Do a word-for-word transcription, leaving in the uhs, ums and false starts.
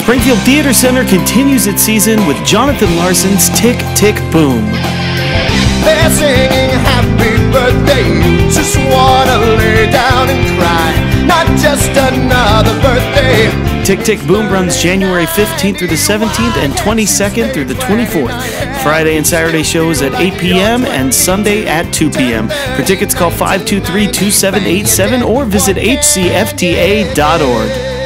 Springfield Theater Center continues its season with Jonathan Larson's Tick, Tick, Boom. They're singing happy birthday, just wanna lay down and cry, not just another birthday. Tick, Tick, Boom runs January fifteenth through the seventeenth and twenty-second through the twenty-fourth. Friday and Saturday shows at eight p.m. and Sunday at two p.m. For tickets, call five two three, two seven eight seven or visit h c f t a dot org.